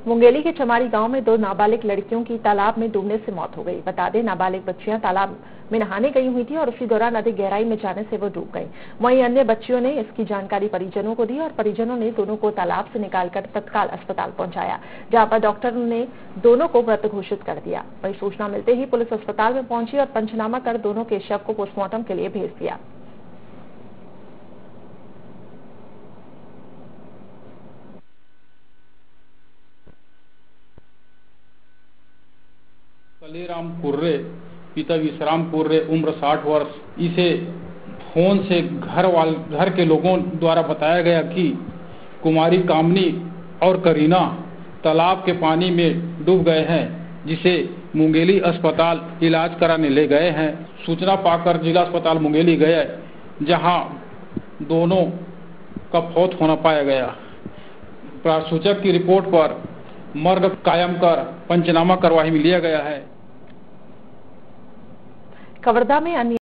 मुंगेली के चमारी गांव में 2 नाबालिग लड़कियों की तालाब में डूबने से मौत हो गई। बता दें, नाबालिग बच्चियां तालाब में नहाने गई हुई थी और उसी दौरान अधिक गहराई में जाने से वो डूब गई। वहीं अन्य बच्चियों ने इसकी जानकारी परिजनों को दी और परिजनों ने दोनों को तालाब से निकालकर तत्काल अस्पताल पहुंचाया, जहां पर डॉक्टर ने दोनों को मृत घोषित कर दिया। वहीं सूचना मिलते ही पुलिस अस्पताल में पहुंची और पंचनामा कर दोनों के शव को पोस्टमार्टम के लिए भेज दिया। कलीराम कुर्रे, पिता विश्राम कुर्रे, उम्र 60 वर्ष। इसे फोन से घर के लोगों द्वारा बताया गया कि कुमारी कामनी और करीना तालाब के पानी में डूब गए हैं, जिसे मुंगेली अस्पताल इलाज कराने ले गए हैं। सूचना पाकर जिला अस्पताल मुंगेली गए, जहां दोनों का मौत होना पाया गया। प्रासूचक की रिपोर्ट पर मर्ग कायम कर पंचनामा कार्यवाही में लिया गया है। कवर्धा में अन्य